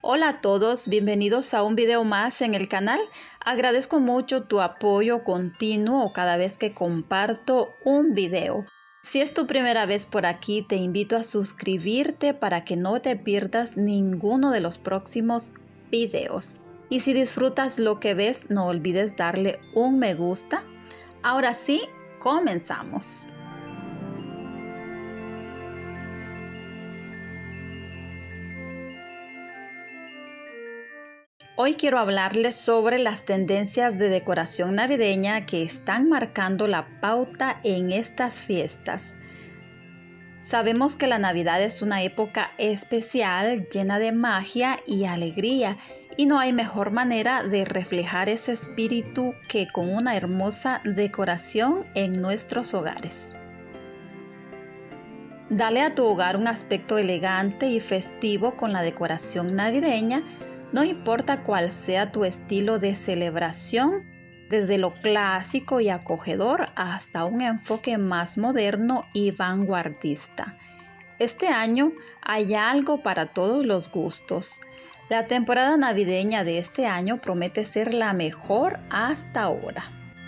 Hola a todos, bienvenidos a un video más en el canal. Agradezco mucho tu apoyo continuo cada vez que comparto un video. Si es tu primera vez por aquí, te invito a suscribirte para que no te pierdas ninguno de los próximos videos. Y si disfrutas lo que ves, no olvides darle un me gusta. Ahora sí, comenzamos. Hoy quiero hablarles sobre las tendencias de decoración navideña que están marcando la pauta en estas fiestas. Sabemos que la Navidad es una época especial, llena de magia y alegría, y no hay mejor manera de reflejar ese espíritu que con una hermosa decoración en nuestros hogares. Dale a tu hogar un aspecto elegante y festivo con la decoración navideña. No importa cuál sea tu estilo de celebración, desde lo clásico y acogedor hasta un enfoque más moderno y vanguardista. Este año hay algo para todos los gustos. La temporada navideña de este año promete ser la mejor hasta ahora.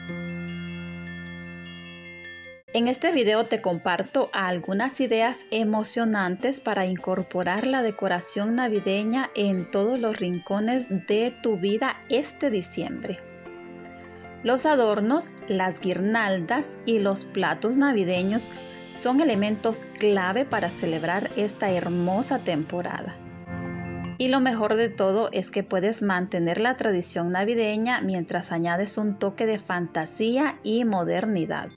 En este video te comparto algunas ideas emocionantes para incorporar la decoración navideña en todos los rincones de tu vida este diciembre. Los adornos, las guirnaldas y los platos navideños son elementos clave para celebrar esta hermosa temporada. Y lo mejor de todo es que puedes mantener la tradición navideña mientras añades un toque de fantasía y modernidad.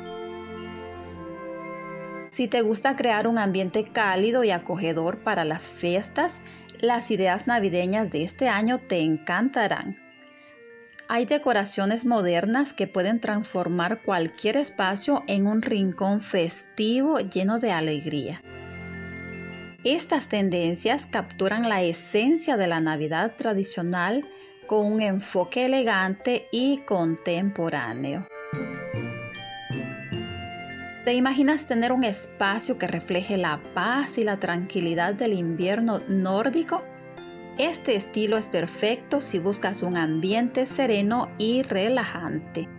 Si te gusta crear un ambiente cálido y acogedor para las fiestas, las ideas navideñas de este año te encantarán. Hay decoraciones modernas que pueden transformar cualquier espacio en un rincón festivo lleno de alegría. Estas tendencias capturan la esencia de la Navidad tradicional con un enfoque elegante y contemporáneo. ¿Te imaginas tener un espacio que refleje la paz y la tranquilidad del invierno nórdico? Este estilo es perfecto si buscas un ambiente sereno y relajante.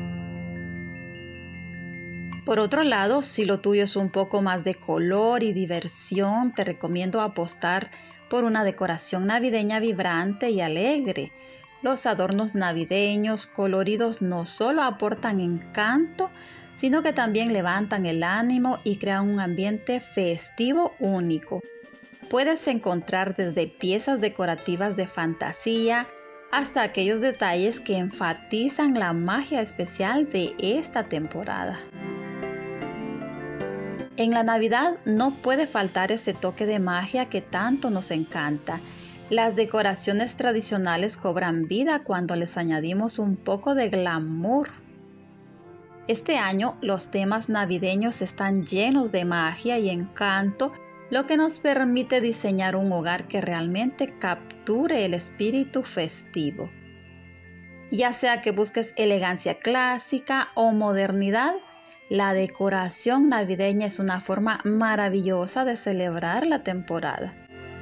Por otro lado, si lo tuyo es un poco más de color y diversión, te recomiendo apostar por una decoración navideña vibrante y alegre. Los adornos navideños coloridos no solo aportan encanto, sino que también levantan el ánimo y crean un ambiente festivo único. Puedes encontrar desde piezas decorativas de fantasía hasta aquellos detalles que enfatizan la magia especial de esta temporada. En la Navidad no puede faltar ese toque de magia que tanto nos encanta. Las decoraciones tradicionales cobran vida cuando les añadimos un poco de glamour. Este año los temas navideños están llenos de magia y encanto, lo que nos permite diseñar un hogar que realmente capture el espíritu festivo. Ya sea que busques elegancia clásica o modernidad, la decoración navideña es una forma maravillosa de celebrar la temporada.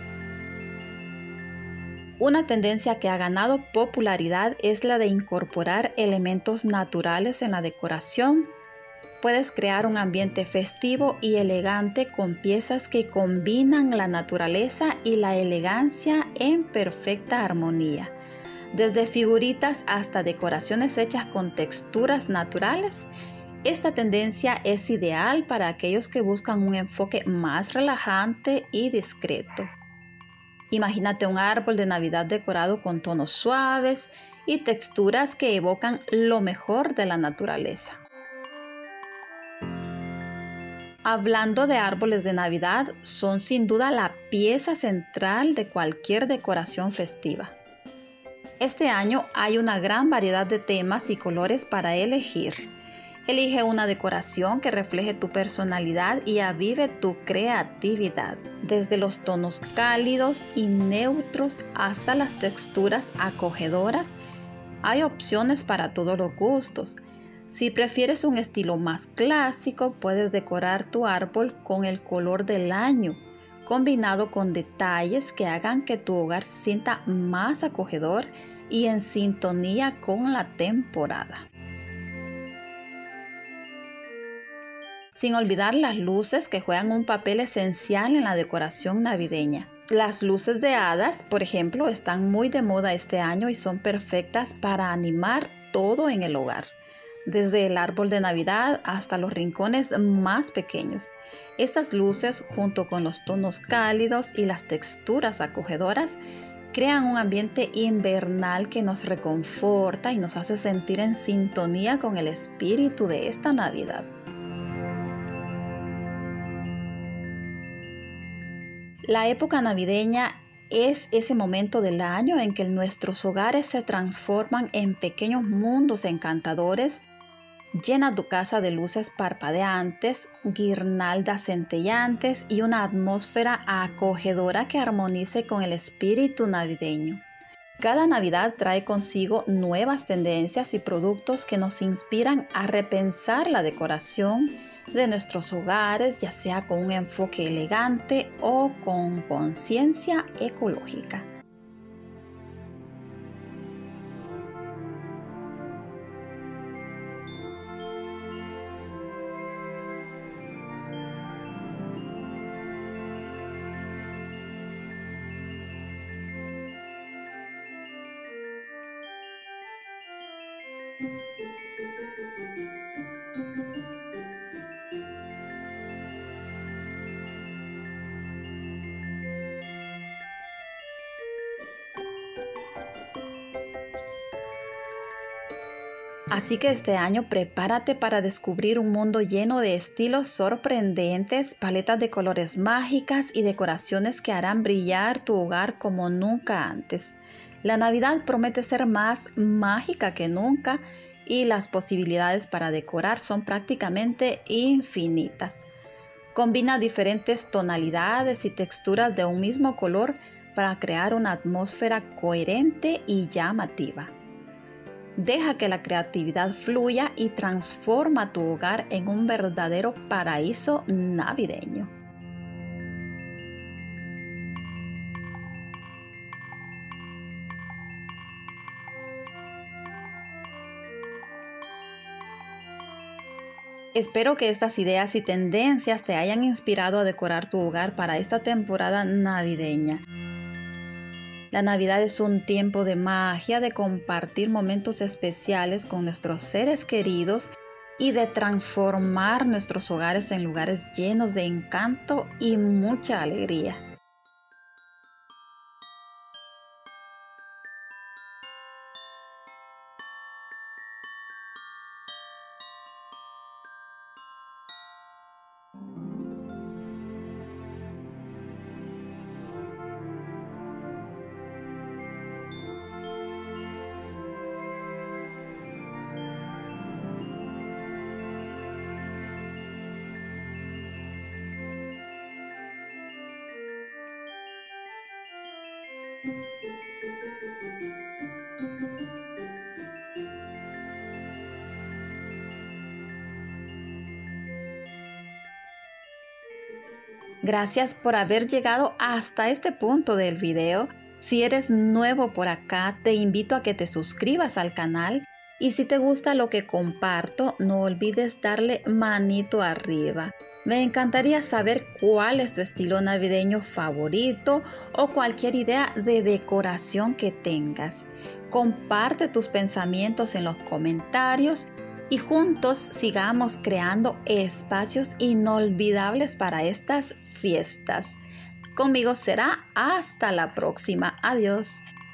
Una tendencia que ha ganado popularidad es la de incorporar elementos naturales en la decoración. Puedes crear un ambiente festivo y elegante con piezas que combinan la naturaleza y la elegancia en perfecta armonía. Desde figuritas hasta decoraciones hechas con texturas naturales, esta tendencia es ideal para aquellos que buscan un enfoque más relajante y discreto. Imagínate un árbol de Navidad decorado con tonos suaves y texturas que evocan lo mejor de la naturaleza. Hablando de árboles de Navidad, son sin duda la pieza central de cualquier decoración festiva. Este año hay una gran variedad de temas y colores para elegir. Elige una decoración que refleje tu personalidad y avive tu creatividad. Desde los tonos cálidos y neutros hasta las texturas acogedoras, hay opciones para todos los gustos. Si prefieres un estilo más clásico, puedes decorar tu árbol con el color del año, combinado con detalles que hagan que tu hogar se sienta más acogedor y en sintonía con la temporada. Sin olvidar las luces que juegan un papel esencial en la decoración navideña. Las luces de hadas, por ejemplo, están muy de moda este año y son perfectas para animar todo en el hogar, desde el árbol de Navidad hasta los rincones más pequeños. Estas luces, junto con los tonos cálidos y las texturas acogedoras, crean un ambiente invernal que nos reconforta y nos hace sentir en sintonía con el espíritu de esta Navidad. La época navideña es ese momento del año en que nuestros hogares se transforman en pequeños mundos encantadores. Llena tu casa de luces parpadeantes, guirnaldas centellantes y una atmósfera acogedora que armonice con el espíritu navideño. Cada Navidad trae consigo nuevas tendencias y productos que nos inspiran a repensar la decoración de nuestros hogares, ya sea con un enfoque elegante o con conciencia ecológica. Así que este año prepárate para descubrir un mundo lleno de estilos sorprendentes, paletas de colores mágicas y decoraciones que harán brillar tu hogar como nunca antes. La Navidad promete ser más mágica que nunca y las posibilidades para decorar son prácticamente infinitas. Combina diferentes tonalidades y texturas de un mismo color para crear una atmósfera coherente y llamativa. Deja que la creatividad fluya y transforma tu hogar en un verdadero paraíso navideño. Espero que estas ideas y tendencias te hayan inspirado a decorar tu hogar para esta temporada navideña. La Navidad es un tiempo de magia, de compartir momentos especiales con nuestros seres queridos y de transformar nuestros hogares en lugares llenos de encanto y mucha alegría. Gracias por haber llegado hasta este punto del video. Si eres nuevo por acá, te invito a que te suscribas al canal y si te gusta lo que comparto, no olvides darle manito arriba. Me encantaría saber cuál es tu estilo navideño favorito o cualquier idea de decoración que tengas. Comparte tus pensamientos en los comentarios y juntos sigamos creando espacios inolvidables para estas fiestas. Conmigo será hasta la próxima. Adiós.